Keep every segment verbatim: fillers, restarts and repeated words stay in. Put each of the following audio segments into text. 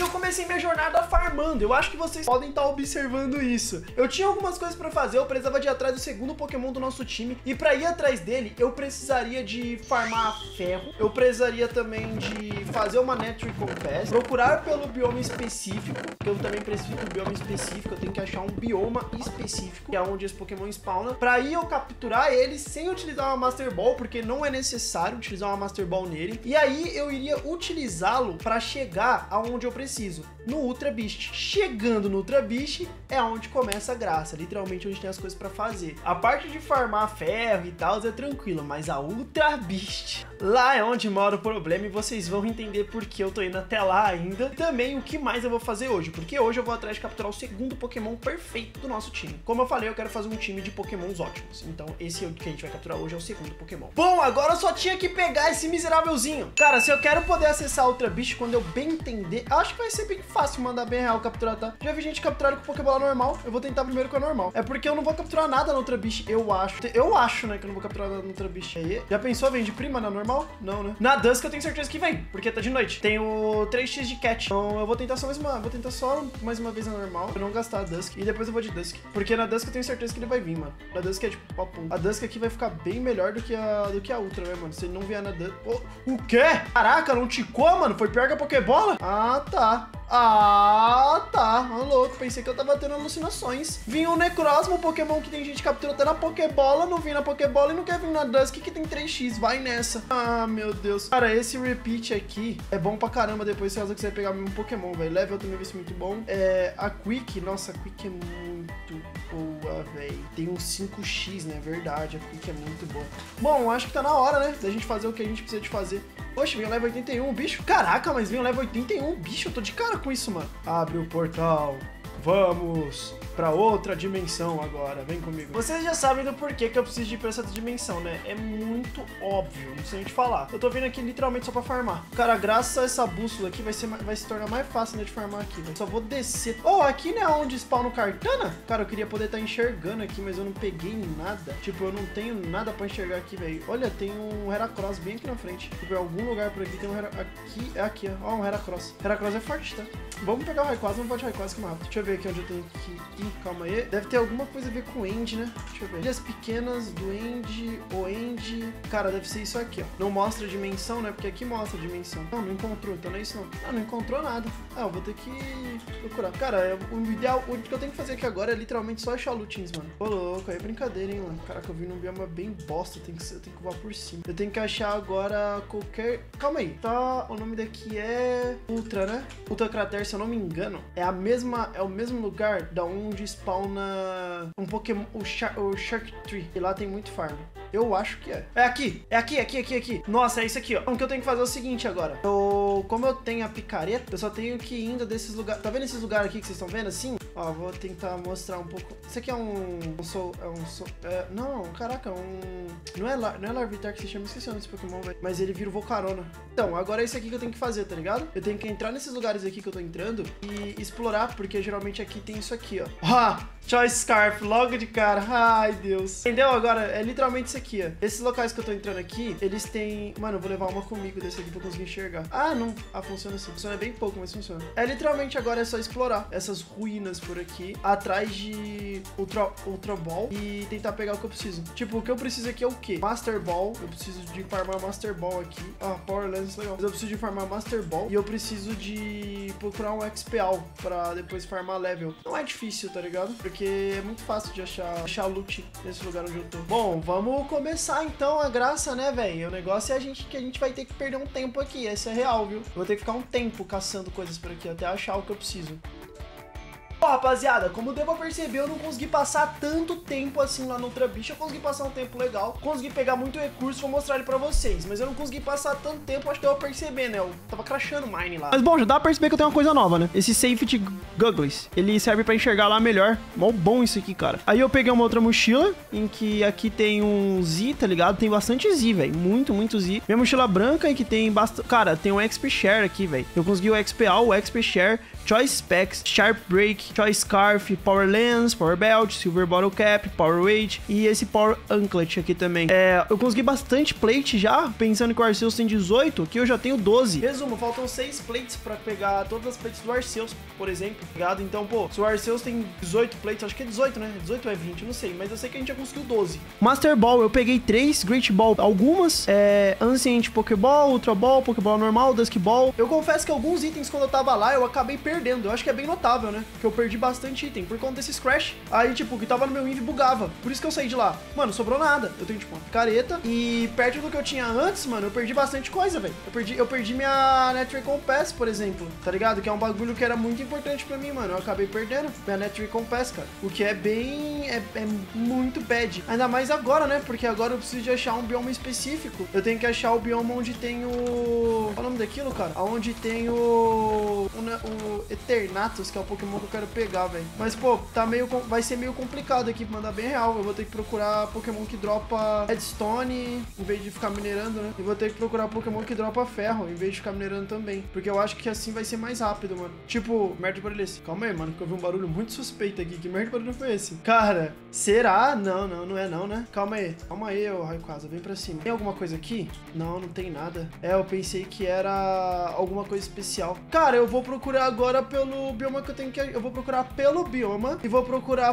eu comecei minha jornada farmando. Eu acho que vocês podem estar observando isso. Eu tinha algumas coisas pra fazer, eu precisava de ir atrás do segundo Pokémon do nosso time. E pra ir atrás dele, eu precisaria de farmar ferro. Eu precisaria também de fazer uma Netry Compass, procurar pelo bioma específico, que eu também preciso do bioma específico. Eu tenho que achar um bioma específico, que é onde esse Pokémon spawna, pra ir eu capturar ele sem utilizar uma Master Ball, porque não é necessário utilizar uma Master Ball nele. E aí eu iria utilizá-lo pra chegar aonde eu preciso, no Ultra Beast. Chegando no Ultra Beast é onde começa a graça, literalmente onde tem as coisas pra fazer. A parte de farmar ferro e tal é tranquila, mas a Ultra Beast, lá é onde mora o problema, e vocês vão entender por que eu tô indo até lá ainda. E também o que mais eu vou fazer hoje, porque hoje eu vou atrás de capturar o segundo Pokémon perfeito do nosso time. Como eu falei, eu quero fazer um time de Pokémons ótimos, então esse é o que a gente vai capturar hoje, é o segundo Pokémon. Bom, agora eu só tinha que pegar esse miserávelzinho. Cara, se eu quero poder acessar a Ultra Beast, quando eu bem entender, acho que vai ser bem fácil mandar bem real capturar, tá? Já vi gente capturando com Pokébola normal, eu vou tentar primeiro com a normal. É porque eu não vou capturar nada na Ultra Beast, eu acho. Eu acho, né, que eu não vou capturar nada na Ultra Beast. Aí, já pensou, vem de prima na normal? Não, né? Na Dusk eu tenho certeza que vem, porque tá de noite. Tem o três x de Cat, então eu vou tentar só mais uma, vou tentar só mais uma vez na normal, pra não gastar a Dusk, e depois eu vou de Dusk. Porque na Dusk eu tenho certeza que ele vai vir, mano. Na Dusk é tipo, papo. A Dusk aqui vai ficar bem melhor do que a, do que a Ultra, né, mano? Se ele não vier na Dusk... Oh, o quê? Caraca, não ticou, mano? Foi pior que a Pokébola? Ah, tá. Ah, tá. Ô, louco. Pensei que eu tava tendo alucinações. Vinha o Necrozma, um Pokémon que tem gente que captura até na Pokébola. Não vim na Pokébola e não quer vir na Dusk, que tem três x. Vai nessa. Ah, meu Deus. Cara, esse repeat aqui é bom pra caramba depois, caso que você vai pegar um Pokémon, velho. Level também vai ser muito bom. É, a Quick, nossa, a Quick é muito boa, velho. Tem um cinco x, né? Verdade, a Quick é muito boa. Bom, acho que tá na hora, né? Da gente fazer o que a gente precisa de fazer. Poxa, veio level oitenta e um, bicho. Caraca, mas veio level oitenta e um, bicho. Eu tô de cara com isso, mano. Abre o portal. Vamos pra outra dimensão agora. Vem comigo. Vocês já sabem do porquê que eu preciso de ir pra essa dimensão, né? É muito óbvio, não sei nem te falar. Eu tô vindo aqui literalmente só pra farmar. Cara, graças a essa bússola aqui vai, ser, vai se tornar mais fácil, né, de farmar aqui, velho. Só vou descer. Oh, aqui não é onde spawna o Kartana? Cara, eu queria poder estar tá enxergando aqui, mas eu não peguei nada. Tipo, eu não tenho nada pra enxergar aqui, velho. Olha, tem um Heracross bem aqui na frente. Tipo, em algum lugar por aqui tem um Heracross. Aqui, é aqui, ó. Ó, um Heracross. Heracross é forte, tá? Vamos pegar o Rayquaza, vamos botar o Rayquaza que é mais rápido. Deixa eu ver aqui onde eu tenho que ir. Calma aí. Deve ter alguma coisa a ver com o End, né? Deixa eu ver. Ilhas pequenas do End, o End... Cara, deve ser isso aqui, ó. Não mostra a dimensão, né? Porque aqui mostra a dimensão. Não, não encontrou, então não é isso não. Ah, não encontrou nada. Ah, eu vou ter que procurar. Cara, o ideal, o que eu tenho que fazer aqui agora é literalmente só achar lutins, mano. Ô, louco, aí é brincadeira, hein, mano. Caraca, eu vim num bioma bem bosta. Tem que ser, eu tenho que voar por cima. Eu tenho que achar agora qualquer... Calma aí. Tá, o nome daqui é... Ultra, né? Ultra Crater, se eu não me engano, é a mesma... É o mesmo lugar da onde spawna um Pokémon, o, Char o Shark Tree. E lá tem muito farm. Eu acho que é. É aqui, é aqui, aqui, aqui, aqui. Nossa, é isso aqui, ó. Então, o que eu tenho que fazer é o seguinte agora. Eu, como eu tenho a picareta, eu só tenho que ir indo desses lugares. Tá vendo esses lugares aqui que vocês estão vendo assim? Ó, vou tentar mostrar um pouco. Isso aqui é um... um sol, é um sol, é, não, caraca, um... Não é, não é Larvitar que se chama, esqueci o nome desse Pokémon, velho. Mas ele vira o Volcarona. Então, agora é isso aqui que eu tenho que fazer, tá ligado? Eu tenho que entrar nesses lugares aqui que eu tô entrando e explorar, porque geralmente aqui tem isso aqui, ó. Ah, Choice Scarf, logo de cara. Ai, Deus. Entendeu? Agora, é literalmente isso aqui, ó. Esses locais que eu tô entrando aqui, eles têm... Mano, eu vou levar uma comigo desse aqui pra eu conseguir enxergar. Ah, não. Ah, funciona assim. Funciona bem pouco, mas funciona. É literalmente agora é só explorar essas ruínas por aqui, atrás de Ultra, Ultra Ball e tentar pegar o que eu preciso. Tipo, o que eu preciso aqui é o quê? Master Ball. Eu preciso de farmar Master Ball aqui. Ah, Power Lens, legal. Mas eu preciso de farmar Master Ball e eu preciso de procurar um X P A L pra depois farmar level. Não é difícil, tá ligado? Porque é muito fácil de achar, achar loot nesse lugar onde eu tô. Bom, vamos começar então a graça, né, velho? O negócio é a gente, que a gente vai ter que perder um tempo aqui. Esse é real, viu? Eu vou ter que ficar um tempo caçando coisas por aqui até achar o que eu preciso. Bom, rapaziada, como deu pra perceber, eu não consegui passar tanto tempo assim lá no Ultra Beast. Eu consegui passar um tempo legal, consegui pegar muito recurso, vou mostrar ele pra vocês. Mas eu não consegui passar tanto tempo, acho que eu vou perceber, né? Eu tava crashando o mine lá. Mas bom, já dá pra perceber que eu tenho uma coisa nova, né? Esse Safety Goggles, ele serve pra enxergar lá melhor. Mó bom isso aqui, cara. Aí eu peguei uma outra mochila, em que aqui tem um Z, tá ligado? Tem bastante Z, velho. Muito, muito Z. Minha mochila branca, em que tem bastante... Cara, tem um X P Share aqui, velho. Eu consegui o X P A, o X P Share, Choice Specs, Sharp Break, Pack, Choice Scarf, Power Lens, Power Belt, Silver Bottle Cap, Power Weight e esse Power Anklet aqui também. É, eu consegui bastante plate já, pensando que o Arceus tem dezoito, aqui eu já tenho doze. Resumo, faltam seis plates pra pegar todas as plates do Arceus, por exemplo, ligado? Então, pô, se o Arceus tem dezoito plates, acho que é dezoito, né? dezoito ou é vinte, eu não sei, mas eu sei que a gente já conseguiu doze. Master Ball, eu peguei três, Great Ball, algumas, é, Ancient Pokéball, Ultra Ball, Pokéball normal, Dusk Ball. Eu confesso que alguns itens, quando eu tava lá, eu acabei perdendo. Eu acho que é bem notável, né? Que eu perdi bastante item por conta desses Crash. Aí, tipo, que tava no meu Invi bugava. Por isso que eu saí de lá. Mano, sobrou nada. Eu tenho, tipo, uma picareta. E perto do que eu tinha antes, mano, eu perdi bastante coisa, velho. Eu perdi, eu perdi minha Net Recompense, por exemplo. Tá ligado? Que é um bagulho que era muito importante pra mim, mano. Eu acabei perdendo minha Net Recompense, cara. O que é bem... É, é muito bad. Ainda mais agora, né? Porque agora eu preciso de achar um bioma específico. Eu tenho que achar o bioma onde tem o... Qual é o nome daquilo, cara? Onde tem o... O, o Eternatus, que é o Pokémon que eu quero pegar, velho. Mas, pô, tá meio... Vai ser meio complicado aqui, pra mandar bem real. Eu vou ter que procurar Pokémon que dropa Redstone, em vez de ficar minerando, né? E vou ter que procurar Pokémon que dropa ferro, em vez de ficar minerando também. Porque eu acho que assim vai ser mais rápido, mano. Tipo, merda de barulho esse. Calma aí, mano, que eu vi um barulho muito suspeito aqui. Que merda de barulho foi esse? Cara, será? Não, não, não é não, né? Calma aí. Calma aí, ô Rayquaza, vem pra cima. Tem alguma coisa aqui? Não, não tem nada. É, eu pensei que era alguma coisa especial. Cara, eu vou procurar agora pelo bioma que eu tenho que... Eu vou procurar pelo bioma e vou procurar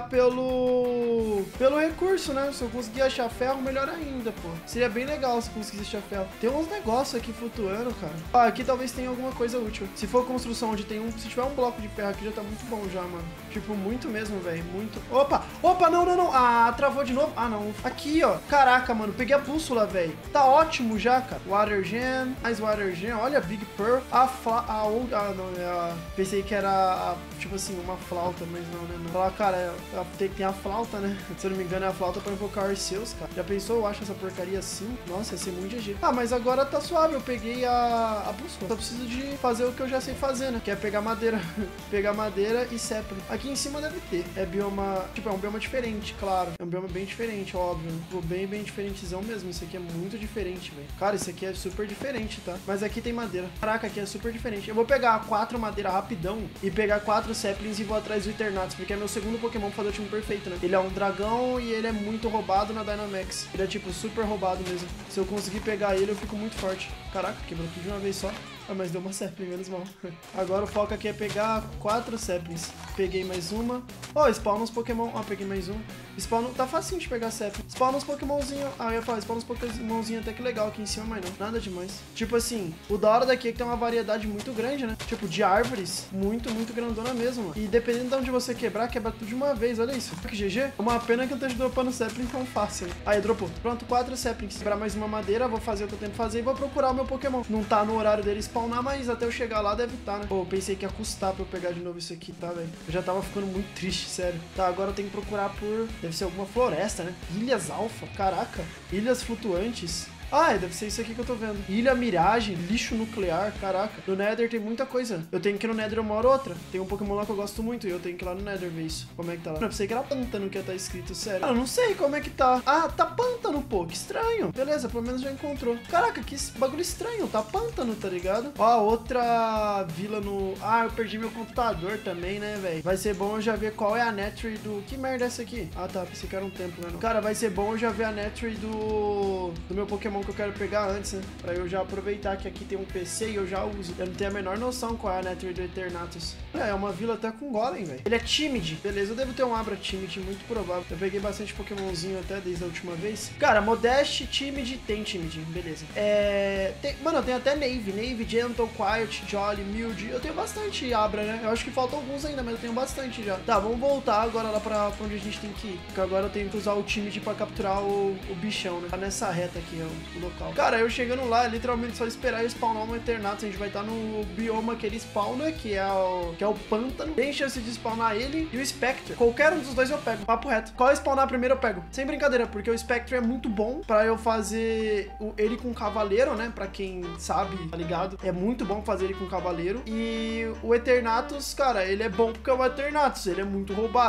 pelo... Pelo recurso, né? Se eu conseguir achar ferro, melhor ainda, pô. Seria bem legal se eu conseguisse achar ferro. Tem uns negócios aqui flutuando, cara. Ah, aqui talvez tenha alguma coisa útil. Se for construção onde tem um... Se tiver um bloco de ferro aqui, já tá muito bom já, mano. Tipo, muito mesmo, velho. Muito... Opa! Opa, não, não, não. Ah, travou de novo. Ah, não. Aqui, ó. Caraca, mano. Peguei a bússola, velho. Tá ótimo já, cara. Water Gem. Mais Water Gem. Olha, Big Pearl. A fla... A... Ah, não. É a... Pensei que era, a... tipo assim, uma flauta, mas não, né? Não. Falar, cara, tem, tem a flauta, né? Se eu não me engano, é a flauta pra invocar Arceus, cara. Já pensou? Eu acho essa porcaria assim? Nossa, ia ser muito G G. Ah, mas agora tá suave. Eu peguei a, a bússola. Só preciso de fazer o que eu já sei fazer, né? Que é pegar madeira. Pegar madeira e Zeppelin. Aqui em cima deve ter. É bioma... Tipo, é um bioma diferente, claro. É um bioma bem diferente, óbvio. Né? Bem, bem diferentezão mesmo. Isso aqui é muito diferente, velho. Cara, isso aqui é super diferente, tá? Mas aqui tem madeira. Caraca, aqui é super diferente. Eu vou pegar quatro madeira rapidão e pegar quatro Zeppelins e vou atrás do Eternatus, porque é meu segundo Pokémon pra fazer o time perfeito, né? Ele é um dragão e ele é muito roubado na Dynamax. Ele é, tipo, super roubado mesmo. Se eu conseguir pegar ele, eu fico muito forte. Caraca, quebrou tudo de uma vez só. Ah, mas deu uma Zeppelin, menos mal. Agora o foco aqui é pegar quatro Zeppelins. Peguei mais uma. Ó, oh, spawna uns Pokémon. Ah, peguei mais um. Spawna... Tá facinho de pegar Zeppelin. Spawna uns Pokémonzinho. Ah, eu ia falar, spawna uns Pokémonzinho até que legal aqui em cima, mas não. Nada demais. Tipo assim, o da hora daqui é que tem uma variedade muito grande, né? Tipo, de árvores. Muito, muito grandona mesmo, mano. E dependendo de onde você quebrar, quebra tudo de uma vez. Olha isso. Que G G. Uma pena que eu esteja dropando Zeppelin tão fácil, né? Aí, dropou. Pronto, quatro Zeppelins. Quebrar mais uma madeira, vou fazer o que eu tenho que fazer e vou procurar o meu Pokémon. Não tá no horário dele spawnar, mas até eu chegar lá deve estar, né? Pô, eu pensei que ia custar pra eu pegar de novo isso aqui, tá, velho? Eu já tava ficando muito triste, sério. Tá, agora eu tenho que procurar por... Deve ser alguma floresta, né? Ilhas Alfa, caraca. Ilhas flutuantes. Ah, deve ser isso aqui que eu tô vendo. Ilha Miragem, lixo nuclear, caraca. No Nether tem muita coisa. Eu tenho que ir no Nether uma hora ou outra. Tem um Pokémon lá que eu gosto muito e eu tenho que ir lá no Nether ver isso. Como é que tá lá? Eu pensei que era pântano que ia estar escrito, sério. Ah, eu não sei como é que tá. Ah, tá pântano, pô. Que estranho. Beleza, pelo menos já encontrou. Caraca, que bagulho estranho. Tá pântano, tá ligado? Ó, outra vila no... Ah, eu perdi meu computador também, né, velho? Vai ser bom eu já ver qual é a Netry do... Que merda é essa aqui? Ah, tá. Pensei que era um templo, né? Não. Cara, vai ser bom eu já ver a Netry do... Do meu Pokémon que eu quero pegar antes, né? Pra eu já aproveitar que aqui tem um P C e eu já uso. Eu não tenho a menor noção qual é a Netry do Eternatus. É, é uma vila até com golem, velho. Ele é Timid. Beleza, eu devo ter um Abra Timid, muito provável. Eu peguei bastante Pokémonzinho até desde a última vez. Cara, Modeste, Timid, tem Timid. Beleza. É... Tem... Mano, eu tenho até Nave. Nave, Gentle, Quiet, Jolly, Mild. Eu tenho bastante Abra, né? Eu acho que faltam alguns ainda, mas eu tenho bastante já. Tá, vamos voltar agora lá pra, pra onde a gente tem que ir. Porque agora eu tenho que usar o Timid pra capturar o, o bichão, né? Tá nessa reta aqui, ó, o local. Cara, eu chegando lá, é literalmente só esperar eu spawnar um Eternatus. A gente vai estar no bioma que ele spawna, que é o, que é o pântano. Tem chance de spawnar ele e o Spectre. Qualquer um dos dois eu pego, papo reto. Qual é spawnar primeiro eu pego. Sem brincadeira, porque o Spectre é muito bom pra eu fazer o, ele com Cavaleiro, né? Pra quem sabe, tá ligado? É muito bom fazer ele com Cavaleiro. E o Eternatus, cara, ele é bom porque é o Eternatus. Ele é muito roubado.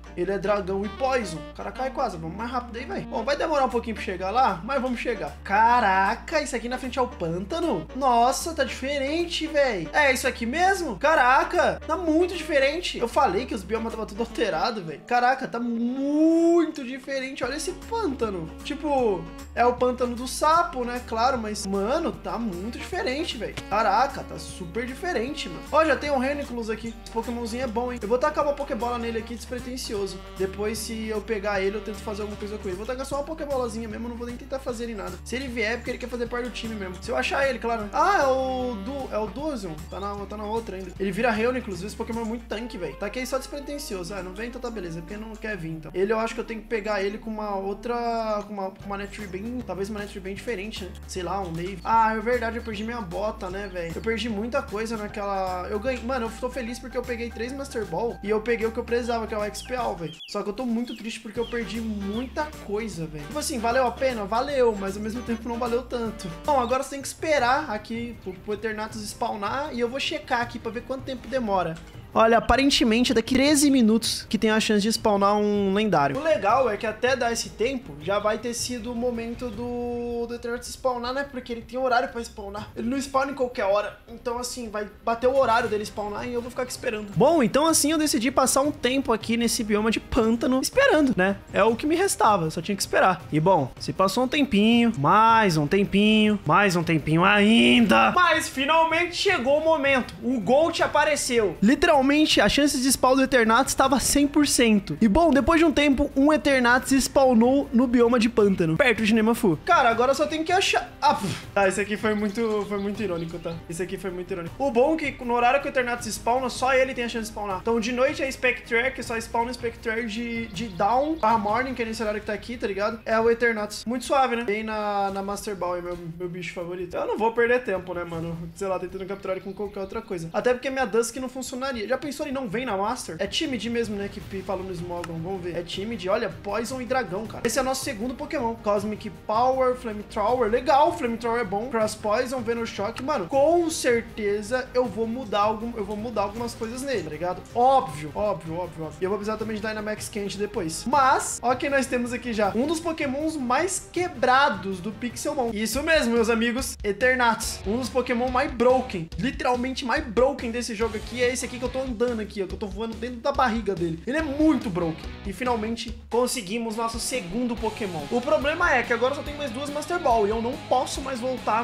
Ele é dragão e poison. O cara cai quase. Vamos mais rápido aí, vai. Bom, vai demorar um pouquinho pra chegar lá, mas vamos chegar. Caraca, isso aqui na frente é o pântano? Nossa, tá diferente, velho. É isso aqui mesmo? Caraca, tá muito diferente. Eu falei que os biomas tava tudo alterado, velho. Caraca, tá muito diferente. Olha esse pântano. Tipo, é o pântano do sapo, né? Claro, mas, mano, tá muito diferente, velho. Caraca, tá super diferente, mano. Ó, já tem um Reniculus aqui. Esse Pokémonzinho é bom, hein? Eu vou tacar uma Pokébola nele aqui, despretensioso. Depois, se eu pegar ele, eu tento fazer alguma coisa com ele. Vou tacar só uma Pokébolazinha mesmo, não vou nem tentar fazer ele nada. Se ele vier, é porque ele quer fazer parte do time mesmo. Se eu achar ele, claro. Ah, é o Du, é o Duzion. Tá na, tá na outra ainda. Ele vira Reuniclus. Esse Pokémon é muito tanque, velho. Taquei só despretensioso. Ah, não vem, então tá beleza. É porque não quer vir, então. Ele, eu acho que eu tenho que pegar ele com uma outra... Com uma, com uma Netry bem... Talvez uma Netry bem diferente, né? Sei lá, um Nave. Ah, é verdade, eu perdi minha bota, né, velho? Eu perdi muita coisa naquela... Eu ganhei... Mano, eu tô feliz porque eu peguei três Master Ball e eu peguei o que eu precisava, que é o X P A, velho. Só que eu tô muito triste porque eu perdi muita coisa, velho. Tipo assim, valeu a pena? Valeu, mas ao mesmo tempo não valeu tanto. Bom, agora você tem que esperar aqui pro, pro Eternatus spawnar e eu vou checar aqui pra ver quanto tempo demora. Olha, aparentemente daqui treze minutos que tem a chance de spawnar um lendário. O legal é que até dar esse tempo, já vai ter sido o momento do, do Eternatus spawnar, né? Porque ele tem horário pra spawnar. Ele não spawna em qualquer hora. Então, assim, vai bater o horário dele spawnar e eu vou ficar aqui esperando. Bom, então assim eu decidi passar um tempo aqui nesse bioma de pântano esperando, né? É o que me restava, eu só tinha que esperar. E bom, se passou um tempinho, mais um tempinho, mais um tempinho ainda. Mas finalmente chegou o momento. O Gold apareceu. Literalmente. Realmente, a chance de spawn do Eternatus estava cem por cento. E bom, depois de um tempo, um Eternatus spawnou no bioma de pântano, perto de Nemafu. Cara, agora só tem que achar... Ah, ah, esse aqui foi muito, foi muito irônico, tá? Esse aqui foi muito irônico. O bom é que no horário que o Eternatus spawna, só ele tem a chance de spawnar. Então, de noite é Spectre, que só spawna Spectre de, de Down barra Morning, que é nesse horário que tá aqui, tá ligado? É o Eternatus. Muito suave, né? Bem na, na Master Ball, é meu, meu bicho favorito. Eu não vou perder tempo, né, mano? Sei lá, tentando capturar ele com qualquer outra coisa. Até porque minha Dusk não funcionaria. Já pensou ele não vem na Master? É Timid mesmo, né? Que falou no Smogon. Vamos ver. É Timid. Olha, Poison e Dragão, cara. Esse é o nosso segundo Pokémon. Cosmic Power, Flamethrower. Legal, Flamethrower é bom. Cross Poison, Venoshock. Mano, com certeza eu vou mudar algum, eu vou mudar algumas coisas nele, tá ligado? Óbvio, óbvio, óbvio, óbvio. E eu vou precisar também de Dynamax Quente depois. Mas, ó que nós temos aqui já um dos Pokémons mais quebrados do Pixelmon. Isso mesmo, meus amigos. Eternatus. Um dos Pokémon mais broken. Literalmente mais broken desse jogo aqui é esse aqui que eu tô andando aqui, ó, que eu tô voando dentro da barriga dele. Ele é muito broken. E finalmente conseguimos nosso segundo Pokémon. O problema é que agora só tem mais duas Master Ball e eu não posso mais voltar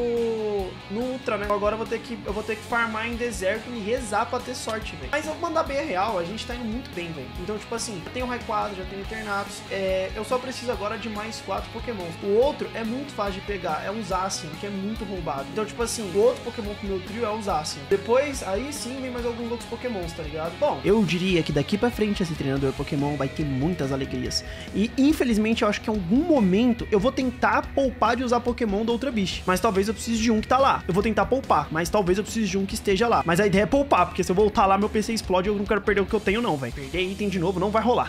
no no Ultra, né? Agora eu vou ter que eu vou ter que farmar em deserto e rezar pra ter sorte, velho. Mas eu vou mandar bem a real, a gente tá indo muito bem, velho. Então, tipo assim, já tem o Raikwado, já tem o Eternatus. É, eu só preciso agora de mais quatro Pokémons. O outro é muito fácil de pegar, é um Zacian, que é muito roubado. Então, tipo assim, o outro Pokémon pro meu trio é o Zacian. Depois, aí sim, vem mais alguns outros Pokémons, tá ligado? Bom, eu diria que daqui pra frente esse treinador Pokémon vai ter muitas alegrias. E, infelizmente, eu acho que em algum momento eu vou tentar poupar de usar Pokémon da Ultra Beast. Mas talvez eu precise de um que tá lá. Eu vou tentar poupar, mas talvez eu precise de um que esteja lá. Mas a ideia é poupar, porque se eu voltar lá, meu P C explode e eu não quero perder o que eu tenho, não, velho. Perder item de novo não vai rolar.